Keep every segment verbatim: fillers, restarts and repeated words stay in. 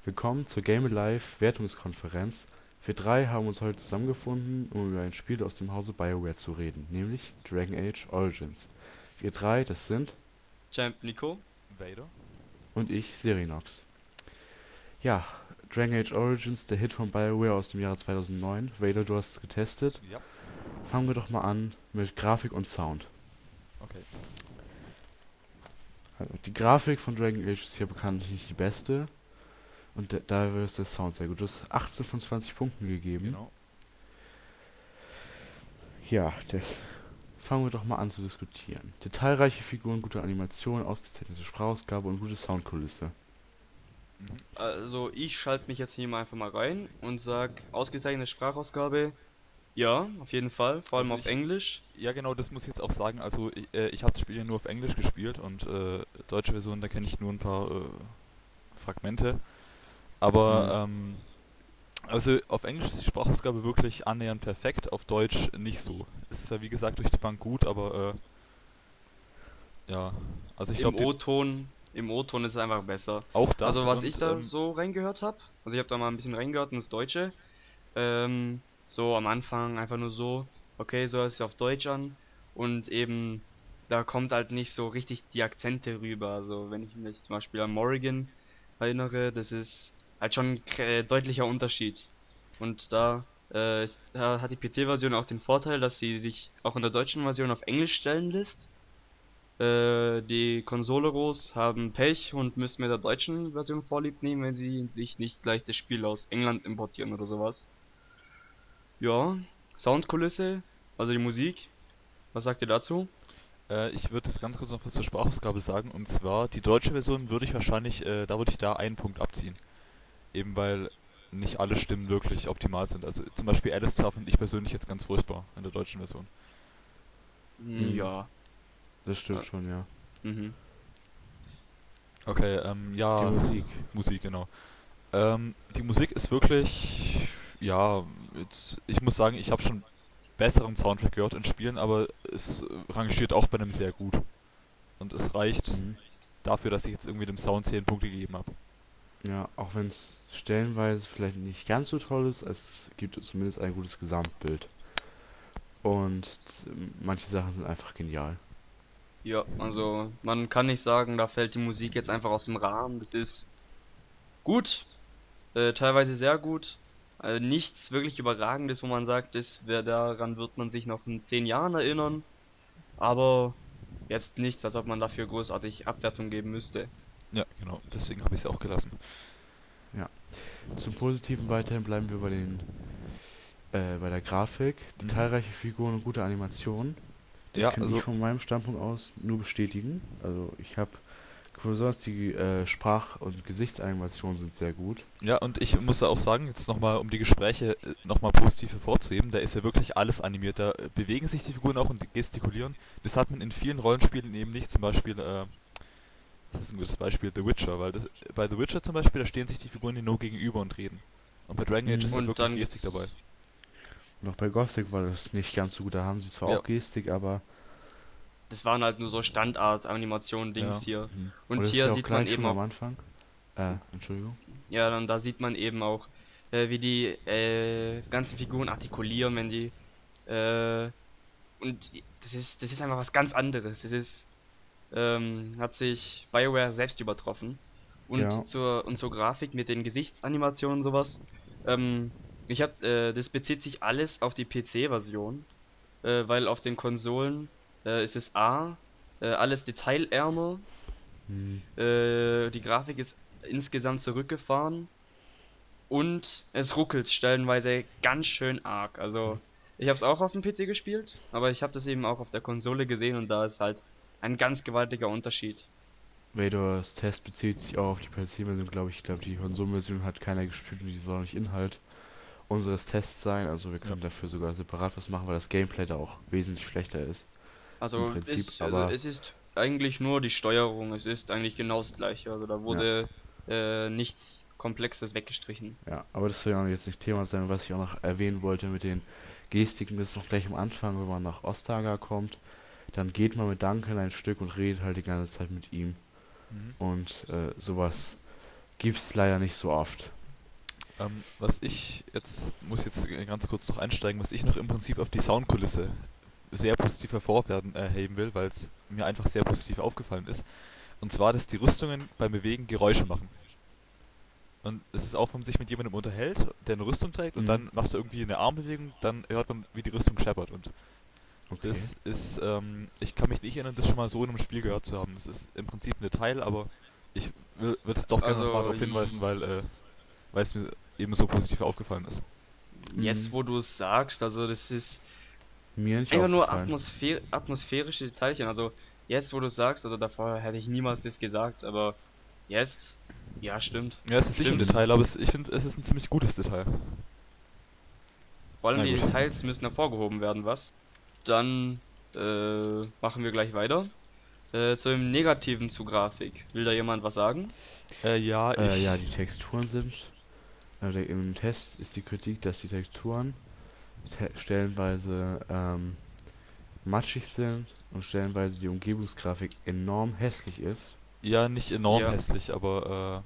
Willkommen zur Game Alive Wertungskonferenz. Wir drei haben uns heute zusammengefunden, um über ein Spiel aus dem Hause BioWare zu reden, nämlich Dragon Age Origins. Wir drei, das sind Champ Nico. Vader. und ich, Serinox. Ja, Dragon Age Origins, der Hit von BioWare aus dem Jahre zweitausendneun. Vader, du hast es getestet. Ja, Fangen wir doch mal an mit Grafik und Sound. okay. Also, die Grafik von Dragon Age ist hier bekanntlich nicht die beste. Und de- daher ist der Sound sehr gut. Du hast achtzehn von zwanzig Punkten gegeben. Genau. Ja, der, fangen wir doch mal an zu diskutieren. Detailreiche Figuren, gute Animationen, ausgezeichnete Sprachausgabe und gute Soundkulisse. Mhm. Also ich schalte mich jetzt hier mal einfach mal rein und sag ausgezeichnete Sprachausgabe. Ja, auf jeden Fall, vor allem Also auf ich- Englisch. Ja, genau, das muss ich jetzt auch sagen. Also, ich, äh, ich habe das Spiel ja nur auf Englisch gespielt und äh, deutsche Version, da kenne ich nur ein paar äh, Fragmente. Aber, ähm, also auf Englisch ist die Sprachausgabe wirklich annähernd perfekt, auf Deutsch nicht so. Ist ja wie gesagt durch die Bank gut, aber äh, ja. Also ich Im glaube, O-Ton, im O-Ton ist es einfach besser. auch das Also was und ich da ähm, so reingehört habe, also ich habe da mal ein bisschen reingehört ins Deutsche. Ähm, so am Anfang einfach nur so, okay, so hört es sich auf Deutsch an und eben da kommt halt nicht so richtig die Akzente rüber. Also wenn ich mich zum Beispiel an Morrigan erinnere, das ist halt schon ein k- deutlicher Unterschied. Und da, äh, ist, da hat die P C-Version auch den Vorteil, dass sie sich auch in der deutschen Version auf Englisch stellen lässt. Äh, die Konsoleros haben Pech und müssen mit der deutschen Version Vorlieb nehmen, wenn sie sich nicht gleich das Spiel aus England importieren oder sowas. Ja, Soundkulisse, also die Musik. Was sagt ihr dazu? Äh, ich würde das ganz kurz noch was zur Sprachausgabe sagen. Und zwar, die deutsche Version würde ich wahrscheinlich, äh, da würde ich da einen Punkt abziehen. Eben weil nicht alle Stimmen wirklich optimal sind. Also zum Beispiel Alistair finde ich persönlich jetzt ganz furchtbar in der deutschen Version. Hm, Mhm, ja. das stimmt äh, schon, ja. Mhm. Okay, ähm, Die ja, Musik. Musik, genau. Ähm, die Musik ist wirklich, ja, jetzt, ich muss sagen, ich habe schon besseren Soundtrack gehört in Spielen, aber es äh, rangiert auch bei einem sehr gut. Und es reicht Mhm. dafür, dass ich jetzt irgendwie dem Sound zehn Punkte gegeben habe. Ja, auch wenn es stellenweise vielleicht nicht ganz so toll ist, es gibt zumindest ein gutes Gesamtbild. Und ähm, manche Sachen sind einfach genial. Ja, also man kann nicht sagen, da fällt die Musik jetzt einfach aus dem Rahmen. Das ist gut, äh, teilweise sehr gut. Äh, nichts wirklich Überragendes, wo man sagt, das wär, daran wird man sich noch in zehn Jahren erinnern. Aber jetzt nichts, als ob man dafür großartig Abwertung geben müsste. Ja, genau, deswegen habe ich es auch gelassen. Ja. Zum Positiven weiterhin bleiben wir bei den äh, bei der Grafik, Mhm. detailreiche Figuren und gute Animationen. Das Ja, kann ich also, von meinem Standpunkt aus nur bestätigen. Also ich habe besonders die äh, Sprach- und Gesichtsanimationen sind sehr gut. ja, und ich muss da auch sagen, jetzt nochmal, um die Gespräche nochmal positiv hervorzuheben, da ist ja wirklich alles animiert. Da äh, bewegen sich die Figuren auch und gestikulieren. Das hat man in vielen Rollenspielen eben nicht. Zum Beispiel, äh, das ist ein gutes Beispiel, The Witcher, weil das, bei The Witcher zum Beispiel, da stehen sich die Figuren ja nur gegenüber und reden. Und bei Dragon Age ist Mhm. halt Und wirklich dann Gestik dabei. gibt's, Und auch bei Gothic war das nicht ganz so gut. Da haben sie zwar Ja, auch Gestik, aber das waren halt nur so Standard-Animation-Dings ja. hier. mhm. Und Und das ist hier ja auch sieht man gleich schon eben am auch, Anfang. Äh, Entschuldigung. ja, dann da sieht man eben auch, äh, wie die äh, ganzen Figuren artikulieren, wenn die, äh, und das ist, das ist einfach was ganz anderes. Das ist, ähm, hat sich BioWare selbst übertroffen. Und Ja. zur, und zur Grafik mit den Gesichtsanimationen und sowas, ähm, ich hab, äh, das bezieht sich alles auf die P C-Version, äh, weil auf den Konsolen äh, ist es A, äh, alles detailärmer, Mhm. äh, die Grafik ist insgesamt zurückgefahren und es ruckelt stellenweise ganz schön arg. Also ich habe es auch auf dem P C gespielt, aber ich habe das eben auch auf der Konsole gesehen und da ist halt ein ganz gewaltiger Unterschied. Vadors Test bezieht sich auch auf die P C-Version, glaube ich. Ich glaube, die Konsolenversion hat keiner gespielt und die soll nicht Inhalt unseres Tests sein. Also wir Ja. können dafür sogar separat was machen, weil das Gameplay da auch wesentlich schlechter ist. Im Also Prinzip, ich, also aber es ist eigentlich nur die Steuerung, es ist eigentlich genau das gleiche. Also da ja, wurde äh, nichts Komplexes weggestrichen. ja. Aber das soll ja jetzt nicht Thema sein, was ich auch noch erwähnen wollte mit den Gestiken. Das ist noch gleich am Anfang, wenn man nach Ostaga kommt. Dann geht man mit Duncan ein Stück und redet halt die ganze Zeit mit ihm. Mhm. Und äh, sowas gibt's leider nicht so oft. Ähm, was ich jetzt, muss jetzt ganz kurz noch einsteigen, was ich noch im Prinzip auf die Soundkulisse sehr positiv hervorheben äh, heben will, weil es mir einfach sehr positiv aufgefallen ist. Und zwar, dass die Rüstungen beim Bewegen Geräusche machen. Und es ist auch, wenn man sich mit jemandem unterhält, der eine Rüstung trägt und Mhm. dann macht er irgendwie eine Armbewegung, dann hört man, wie die Rüstung scheppert. Und Okay. das ist, ähm, ich kann mich nicht erinnern, das schon mal so in einem Spiel gehört zu haben. Das ist im Prinzip ein Detail, aber ich würde es doch gerne Also, noch mal darauf hinweisen, weil, äh, weil es mir eben so positiv aufgefallen ist. Jetzt, Mhm. wo du es sagst, also das ist Mir nicht einfach nur aufgefallen. Atmosphäre, atmosphärische Detailchen. Also jetzt, wo du es sagst, also davor hätte ich niemals das gesagt, aber jetzt, ja, stimmt. Ja, es ist sicher ein Stimmt. Detail, aber es, ich finde, es ist ein ziemlich gutes Detail. Vor allem Na die gut. Details müssen hervorgehoben werden, was? Dann äh, machen wir gleich weiter. Äh, zu dem Negativen zu Grafik. Will da jemand was sagen? Äh, ja, ich... Äh, ja, die Texturen sind. Also im Test ist die Kritik, dass die Texturen te stellenweise ähm, matschig sind und stellenweise die Umgebungsgrafik enorm hässlich ist. Ja, nicht enorm Ja. hässlich, aber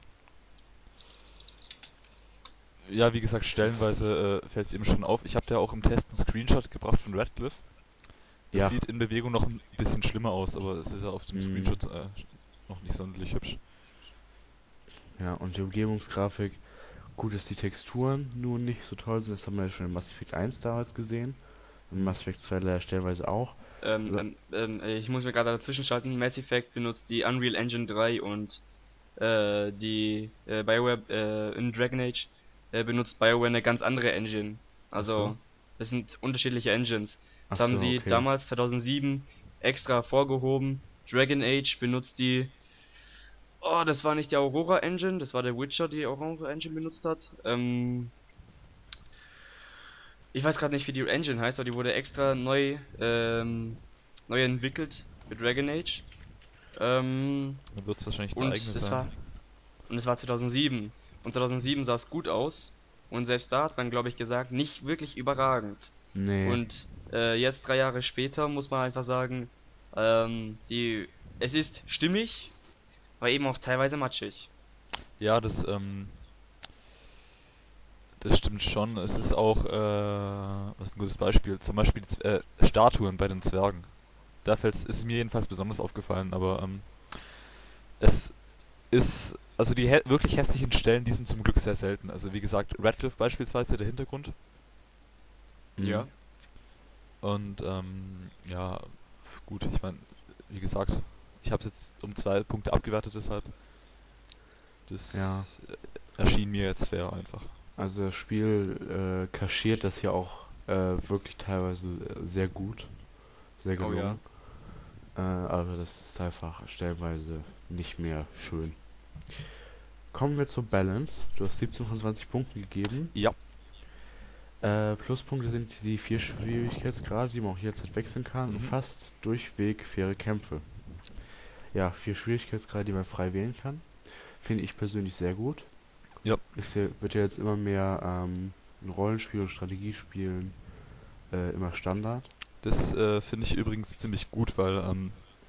äh, ja, wie gesagt, stellenweise äh, fällt es eben schon auf. Ich habe da auch im Test einen Screenshot gebracht von Radcliffe. Das Ja. sieht in Bewegung noch ein bisschen schlimmer aus, aber es ist ja auf dem Mm. Screenshot äh, noch nicht sonderlich hübsch. Ja, und die Umgebungsgrafik, gut, dass die Texturen nun nicht so toll sind, das haben wir ja schon in Mass Effect eins damals gesehen. In Mass Effect zwei leider stellenweise auch. Ähm, Ja. ähm, ähm, äh, ich muss mir gerade dazwischen schalten. Mass Effect benutzt die Unreal Engine drei und äh, die äh, BioWare äh, in Dragon Age äh, benutzt BioWare eine ganz andere Engine. Also, Ach so. das sind unterschiedliche Engines. Das Ach haben so, sie okay. damals zweitausendsieben extra hervorgehoben. Dragon Age benutzt die. Oh, das war nicht die Aurora Engine, das war der Witcher, die Aurora Engine benutzt hat. Ähm, ich weiß gerade nicht, wie die Engine heißt, aber die wurde extra neu, ähm, neu entwickelt für Dragon Age. Ähm, Dann wird es wahrscheinlich eine und eigene es sein. war und es war zweitausendsieben. Und zweitausendsieben sah es gut aus. Und selbst da hat man, glaube ich, gesagt, nicht wirklich überragend. Nee. Und äh, jetzt drei Jahre später muss man einfach sagen, ähm, die, es ist stimmig, aber eben auch teilweise matschig. Ja, das, ähm, das stimmt schon. Es ist auch, äh, was ist ein gutes Beispiel? Zum Beispiel die Z- äh, Statuen bei den Zwergen. Da fällt's, ist mir jedenfalls besonders aufgefallen, aber ähm, es ist, also die hä wirklich hässlichen Stellen, die sind zum Glück sehr selten. Also wie gesagt, Radcliffe beispielsweise, der Hintergrund. Mhm. Ja. Und ähm, ja, gut, ich meine, wie gesagt, ich habe es jetzt um zwei Punkte abgewertet, deshalb. Das Ja. äh, erschien mir jetzt fair einfach. Also das Spiel äh, kaschiert das ja auch äh, wirklich teilweise äh, sehr gut. Sehr Oh gelungen. Äh, aber das ist einfach stellenweise nicht mehr schön. Kommen wir zur Balance. Du hast siebzehn von zwanzig Punkten gegeben. Ja. Äh, Pluspunkte sind die vier Schwierigkeitsgrade, die man auch jederzeit wechseln kann. Mhm. Und fast durchweg faire Kämpfe. Ja, vier Schwierigkeitsgrade, die man frei wählen kann. Finde ich persönlich sehr gut. Ja. Ist ja, wird ja jetzt immer mehr ähm, in Rollenspiel und Strategiespielen äh, immer Standard. Das äh, finde ich übrigens ziemlich gut, weil, ähm,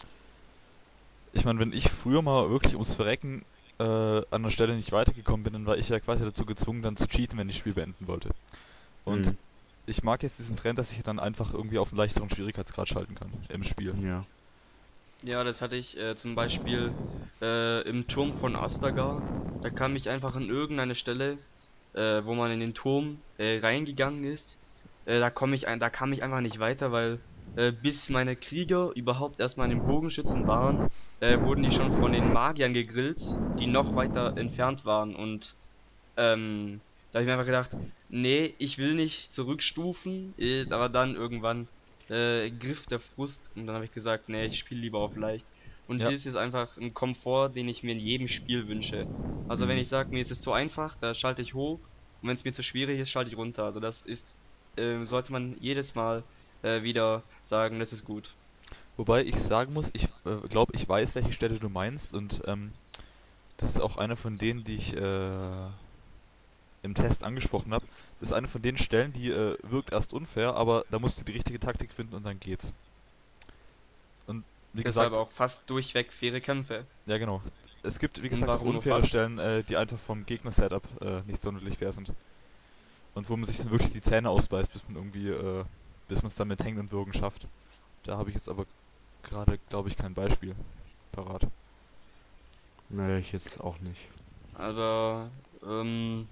ich meine, wenn ich früher mal wirklich ums Verrecken äh, an einer Stelle nicht weitergekommen bin, dann war ich ja quasi dazu gezwungen, dann zu cheaten, wenn ich das Spiel beenden wollte. Und Mhm. ich mag jetzt diesen Trend, dass ich dann einfach irgendwie auf einen leichteren Schwierigkeitsgrad schalten kann im Spiel. Ja. Ja, das hatte ich äh, zum Beispiel äh, im Turm von Astagar. Da kam ich einfach an irgendeine Stelle, äh, wo man in den Turm äh, reingegangen ist. Äh, da komm ich ein, da kam ich einfach nicht weiter, weil äh, bis meine Krieger überhaupt erstmal an den Bogenschützen waren, äh, wurden die schon von den Magiern gegrillt, die noch weiter entfernt waren. Und ähm, da habe ich mir einfach gedacht, nee, ich will nicht zurückstufen, äh, aber dann irgendwann äh, griff der Frust und dann habe ich gesagt, nee, ich spiele lieber auf leicht. Und Ja. das ist einfach ein Komfort, den ich mir in jedem Spiel wünsche. Also wenn Mhm. ich sage, mir ist es zu einfach, da schalte ich hoch und wenn es mir zu schwierig ist, schalte ich runter. Also das ist, äh, sollte man jedes Mal äh, wieder sagen, das ist gut. Wobei ich sagen muss, ich äh, glaube, ich weiß, welche Stelle du meinst und ähm, das ist auch eine von denen, die ich äh, im Test angesprochen habe. Das ist eine von den Stellen, die äh, wirkt erst unfair, aber da musst du die richtige Taktik finden und dann geht's. Und wie Deshalb gesagt, auch fast durchweg faire Kämpfe. ja genau. es gibt, wie Und gesagt, auch warum nur unfaire falsch? Stellen, äh, die einfach vom Gegner-Setup äh, nicht sonderlich fair sind. Und wo man sich dann wirklich die Zähne ausbeißt, bis man irgendwie, äh, bis man es dann mit Hängen und Würgen schafft. Da habe ich jetzt aber gerade, glaube ich, kein Beispiel parat. Naja, ich jetzt auch nicht. Also, ähm,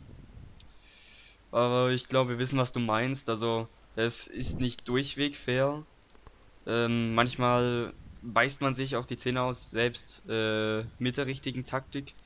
aber ich glaube, wir wissen, was du meinst. Also, es ist nicht durchweg fair. Ähm, manchmal beißt man sich auch die Zähne aus, selbst äh, mit der richtigen Taktik.